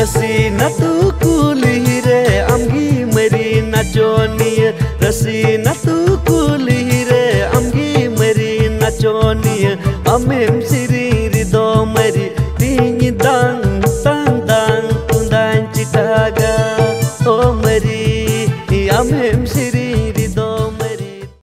रसी नतु कुली रे आमगी मरी नाचोनिया रसी नतु कुली रे आमगी मरी नाचोनिया अमेम सिरी रिदो मरी तीन दांग